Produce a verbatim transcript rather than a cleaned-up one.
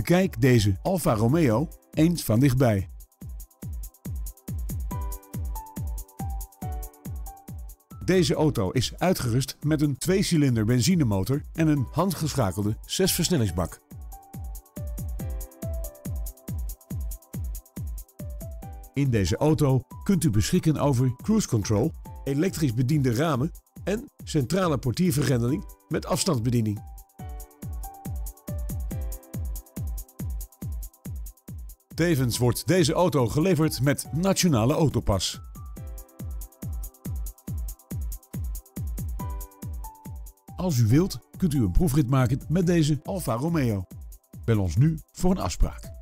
Bekijk deze Alfa Romeo eens van dichtbij. Deze auto is uitgerust met een tweecilinder benzinemotor en een handgeschakelde zesversnellingsbak. In deze auto kunt u beschikken over cruise control, elektrisch bediende ramen en centrale portiervergrendeling met afstandsbediening. Tevens wordt deze auto geleverd met Nationale Autopas. Als u wilt, kunt u een proefrit maken met deze Alfa Romeo. Bel ons nu voor een afspraak.